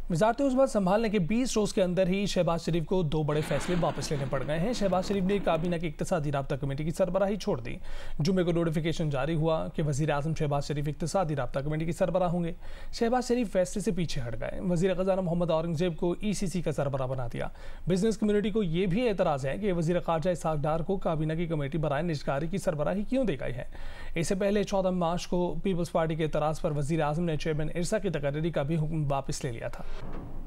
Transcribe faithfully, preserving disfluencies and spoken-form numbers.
वजारत उज़्मा संभालने के बीस रोज़ के अंदर ही शहबाज शरीफ को दो बड़े फैसले वापस लेने पड़ गए हैं। शहबाज शरीफ ने काबीना की इक्तिसादी राब्ता कमेटी की सरबराही छोड़ दी। जुमे को नोटिफिकेशन जारी हुआ कि वज़ीर आज़म शहबाज शरीफ इक्तिसादी राब्ता कमेटी की सरबराह होंगे। शहबाज शरीफ फैसले से पीछे हट गए। वज़ीर ख़ज़ाना मोहम्मद औरंगज़ेब को ई सी सी का सरबराह बना दिया। बिजनेस कम्युनिटी को यह भी एतराज़ है कि वज़ीर ख़ारजा इसहाक़ डार को काबीना की कमेटी बराए निजकारी की सरबराही क्यों दी गई है। इससे पहले चौदह मार्च को पीपल्स पार्टी के एतराज़ पर वज़ीर आज़म ने चेयरमैन इरसा की तकर्री का भी हुक्म वापस ले लिया था।